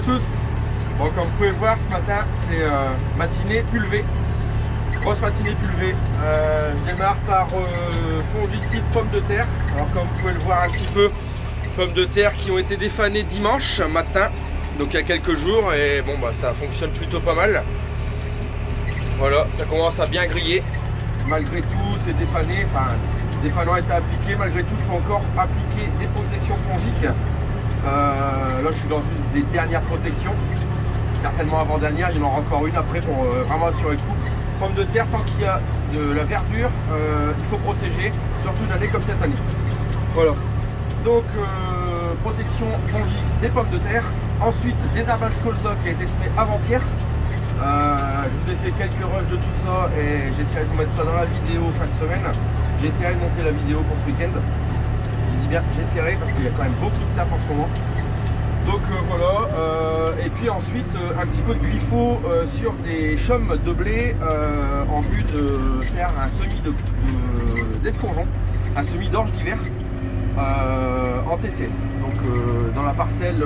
tous. Bon, comme vous pouvez le voir, ce matin, c'est matinée pulvée. Grosse matinée pulvée. Je démarre par fongicide pommes de terre. Alors, comme vous pouvez le voir un petit peu, pommes de terre qui ont été défanées dimanche matin, donc il y a quelques jours, et bon, bah, ça fonctionne plutôt pas mal. Voilà, ça commence à bien griller. Malgré tout, c'est défané. Enfin, défanant a été appliqué. Malgré tout, il faut encore appliquer des protections fongiques. Là, je suis dans une des dernières protections. Certainement avant-dernière, il y en aura encore une après pour vraiment assurer le coup. Pommes de terre, tant qu'il y a de la verdure, il faut protéger, surtout une année comme cette année. Voilà. Donc, protection fongique des pommes de terre. Ensuite, désherbage colza qui a été semé avant-hier. Je vous ai fait quelques rushs de tout ça et j'essaierai de vous mettre ça dans la vidéo fin de semaine. J'essaierai de monter la vidéo pour ce week-end. Je dis bien j'essaierai parce qu'il y a quand même beaucoup de taf en ce moment. Donc voilà, et puis ensuite un petit peu de glypho sur des chaumes de blé en vue de faire un semis d'escourgeon, un semis d'orge d'hiver en TCS. Donc dans la parcelle,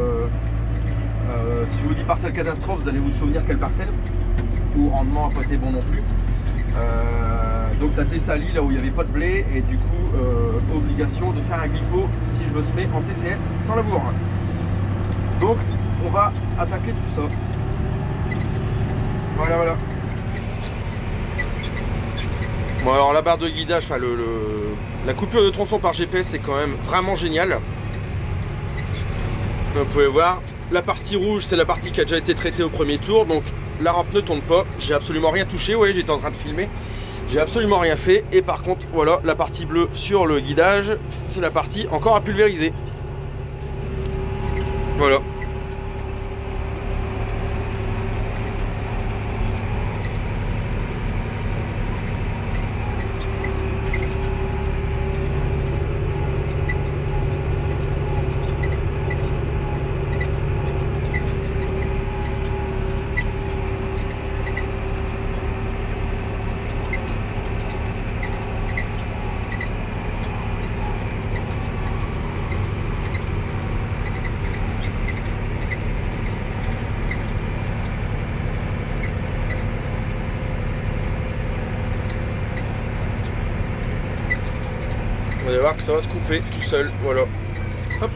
si je vous dis parcelle catastrophe, vous allez vous souvenir quelle parcelle, où rendement n'a pas été bon non plus. Donc ça s'est sali là où il n'y avait pas de blé et du coup obligation de faire un glypho si je veux semer en TCS sans labour. Donc on va attaquer tout ça. Voilà, voilà. Bon alors la barre de guidage, enfin la coupure de tronçon par GPS c'est quand même vraiment génial. Vous pouvez voir, la partie rouge c'est la partie qui a déjà été traitée au premier tour, donc la rampe ne tourne pas, j'ai absolument rien touché, vous voyez j'étais en train de filmer, j'ai absolument rien fait, et par contre voilà la partie bleue sur le guidage, c'est la partie encore à pulvériser. Voilà. Vous allez voir que ça va se couper tout seul, voilà. Hop.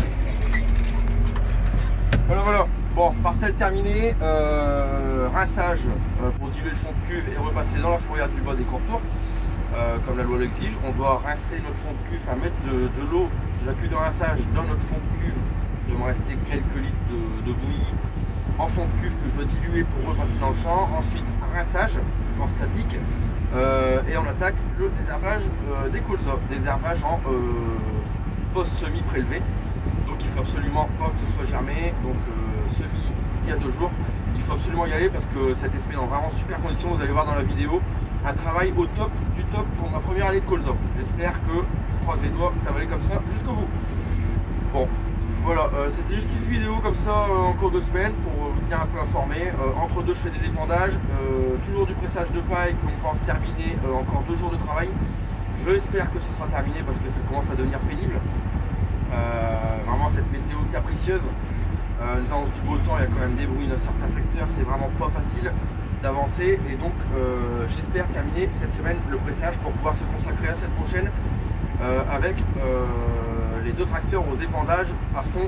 Voilà, voilà. Bon, parcelle terminée. Rinçage pour diluer le fond de cuve et repasser dans la fourrière du bas des contours, comme la loi l'exige. On doit rincer notre fond de cuve, enfin mettre de l'eau, de la cuve de rinçage dans notre fond de cuve. Il doit me rester quelques litres de bouillie en fond de cuve que je dois diluer pour repasser dans le champ. Ensuite, rinçage en statique. Et on attaque le désherbage des colza, désherbage en post-semis prélevé. Donc il faut absolument pas que ce soit germé. Donc semis d'il y a 2 jours, il faut absolument y aller parce que ça a été semé dans vraiment super conditions. Vous allez voir dans la vidéo un travail au top du top pour ma première année de colza. J'espère que, croise les doigts, ça va aller comme ça jusqu'au bout. Bon, voilà, c'était juste une petite vidéo comme ça en cours de semaine pour vous tenir un peu informé. Entre deux, je fais des épandages, toujours du pressage de paille qu'on pense terminer, encore 2 jours de travail. J'espère que ce sera terminé parce que ça commence à devenir pénible. Vraiment cette météo capricieuse, nous annonce du beau temps, il y a quand même des bruits dans certains secteurs, c'est vraiment pas facile d'avancer et donc j'espère terminer cette semaine le pressage pour pouvoir se consacrer la semaine prochaine avec les 2 tracteurs aux épandages à fond.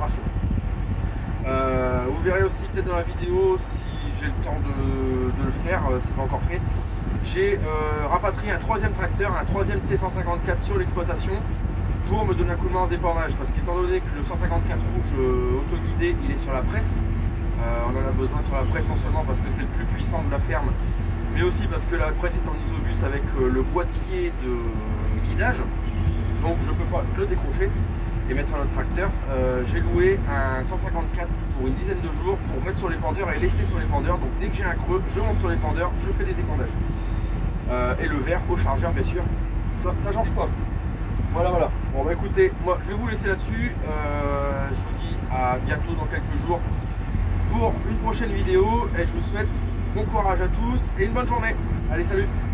Vous verrez aussi peut-être dans la vidéo si j'ai le temps de le faire, c'est pas encore fait. J'ai rapatrié un 3e tracteur, un 3e T154 sur l'exploitation pour me donner un coup de main aux épandages parce qu'étant donné que le 154 rouge autoguidé il est sur la presse, on en a besoin sur la presse non seulement parce que c'est le plus puissant de la ferme mais aussi parce que la presse est en isobus avec le boîtier de guidage, donc je ne peux pas le décrocher et mettre un autre tracteur. J'ai loué un 154 pour une dizaine de jours pour mettre sur l'épandeur et laisser sur l'épandeur, donc dès que j'ai un creux je monte sur l'épandeur, je fais des épandages et le verre au chargeur bien sûr, ça change pas. Voilà, voilà. Bon bah écoutez, moi je vais vous laisser là-dessus. Je vous dis à bientôt dans quelques jours pour une prochaine vidéo et je vous souhaite bon courage à tous et une bonne journée. Allez, salut!